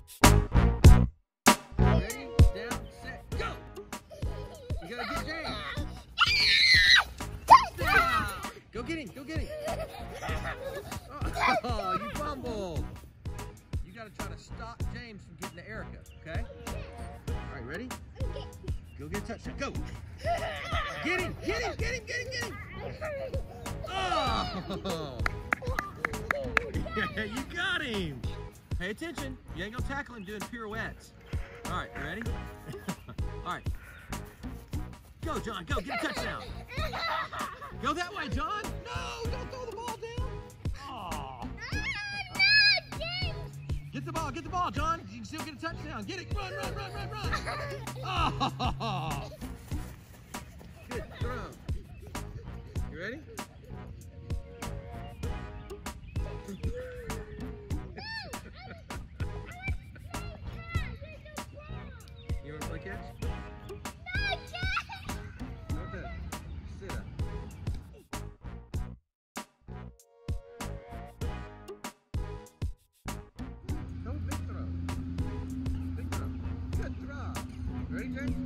Ready, down, set, go! You gotta get James. Touchdown! Go get him, go get him. Oh, you fumbled. You gotta try to stop James from getting to Erica, okay? All right, ready? Go get a touchdown, go! Get him, get him, get him, get him, get him! Oh! You got him! Pay attention, you ain't gonna tackle him doing pirouettes. All right, you ready? All right. Go, John, go, get a touchdown. Go that way, John. No, don't throw the ball down. Oh. Get the ball, John. You can still get a touchdown. Get it, run, run, run, run, run. Oh. Good throw. You ready? You want to play catch? Okay. Sit up. No, big throw. Big throw. Good throw. Ready, James?